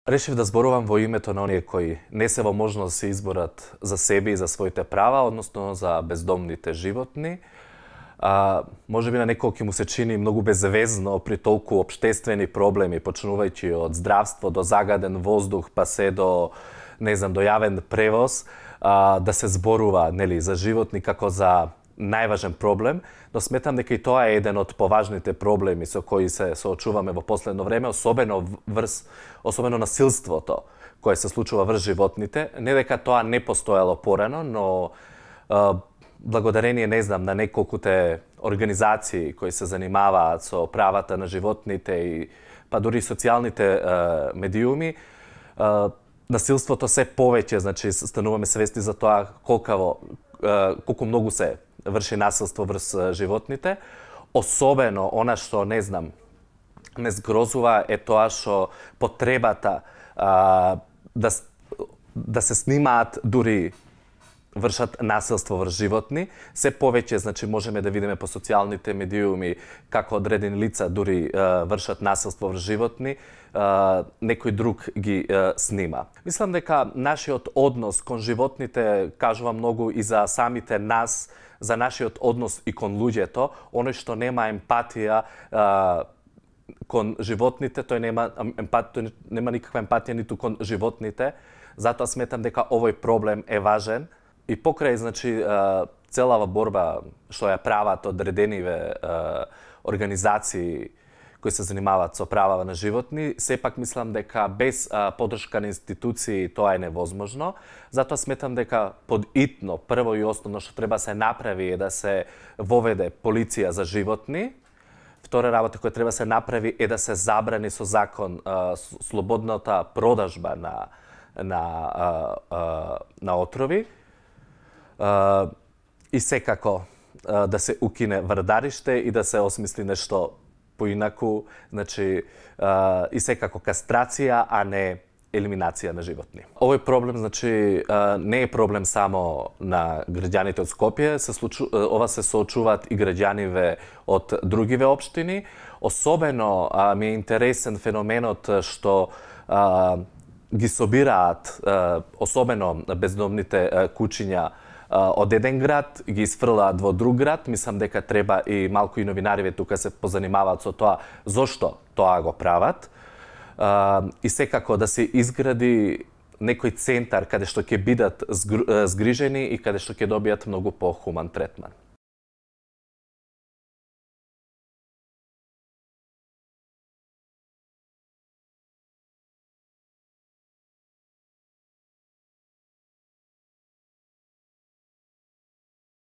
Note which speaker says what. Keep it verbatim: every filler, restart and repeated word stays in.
Speaker 1: Решив да зборувам во името на оние кои не се во можност да се изборат за себе и за своите права, односно за бездомните животни. А, може би на некој ќе му се чини многу безвезно при толку општествени проблеми, почнувајќи од здравство до загаден воздух, па се до, не знам, до јавен превоз, а, да се зборува, нели, за животни како за најважен проблем, но сметам дека и тоа е еден од поважните проблеми со кои се соочуваме во последно време, особено врз, особено насилството кое се случува врз животните. Не дека тоа не постоело порано, но а, благодарение, не знам, на неколкуте организации кои се занимаваат со правата на животните и па дури социјалните а, медиуми, а, насилството се повеќе, значи стануваме свесни за тоа колкаво а, колку многу се врши насилство врз животните. Особено она што, не знам, ме згрозува е тоа што потребата а, да, да се снимаат дури вршат насилство врз животни, се повеќе, значи, можеме да видиме по социјалните медиуми како одредени лица дури а, вршат насилство врз животни, а, некој друг ги а, снима. Мислам дека нашиот однос кон животните кажува многу и за самите нас, за нашиот однос и кон луѓето. Оној што нема емпатија а, кон животните, тој нема емпатија, нема никаква емпатија ниту кон животните. Затоа сметам дека овој проблем е важен и покрај, значи, целава борба што ја прават одредениве организации кои се занимаваат со права на животни, сепак мислам дека без а, поддршка на институции тоа е невозможно. Затоа сметам дека подитно, прво и основно што треба се направи е да се воведе полиција за животни. Втора работа која треба се направи е да се забрани со закон а, слободната продажба на на а, а, на отрови. А, и секако а, да се укине врдариште и да се осмисли нешто поинаку, значи, а, и секако кастрација, а не елиминација на животни. Овој проблем, значи, а, не е проблем само на граѓаните од Скопје, се случу, ова се соочуваат и граѓаниве од другиве општини. Особено а, ми е интересен феноменот што а, ги собираат, а, особено бездомните а, кучиња, од еден град, ги изфрлаат во друг град. Мислам дека треба и малку и новинариве тука се позанимаваат со тоа зошто тоа го прават. И секако да се изгради некој центар каде што ќе бидат згрижени и каде што ќе добијат многу похуман третман.